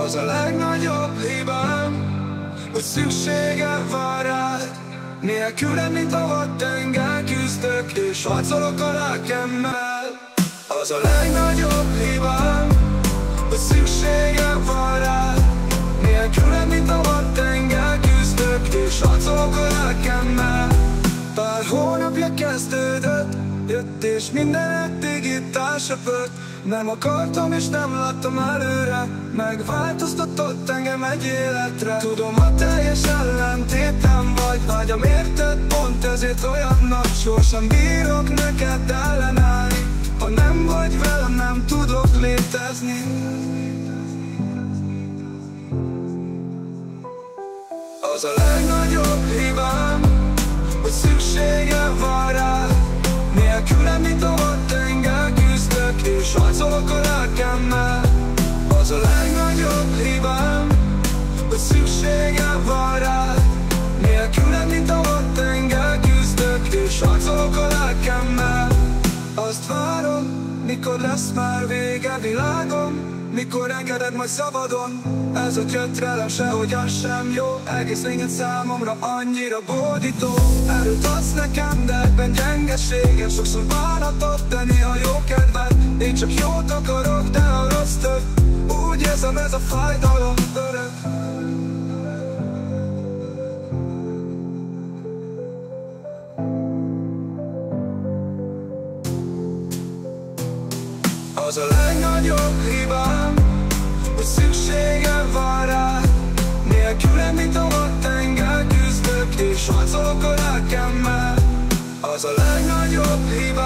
Az a legnagyobb hibám, hogy szükségem van rád. Nélkülem, mint a vadtengel küzdök, és harcolok a lelkemmel. Az a legnagyobb hibám, hogy szükségem van rád. Nélkülem, mint a vadtengel küzdök, és harcolok a lelkemmel. Pár hónapja kezdődött, jött és minden eddig itt elsöpört. Nem akartam és nem láttam előre, megváltoztatott engem egy életre. Tudom, a teljes ellentétem vagy, vágyam érted, pont ezért olyan nagy. Sosem bírok neked ellenállni, ha nem vagy velem, nem tudok létezni. Az a legnagyobb hibám, hogy szükségem van rád. Nélkülem, mint a vadtengel küzdök, és harcolok a lelkemmel. Az a legnagyobb hibám, hogy szükségem van rád. Nélkülem, mint a vadtengel küzdök, és harcolok a lelkemmel. Azt várom, mikor lesz már vége világom, mikor engeded majd szabadon. Ez a gyötrelem sehogyan sem jó, egész lényed számomra annyira bódító. Erőt adsz nekem, de ebben gyengeségem, sokszor bánatot, de néha jó kedved. Én csak jót akarok, de a rossz több. Úgy érzem, ez a fájdalom örök. Az a legnagyobb hibám, hogy szükségem van rád. Nélkülem, mint a vadtengel küzdök, és harcolok a lelkemmel. Az a legnagyobb hibám,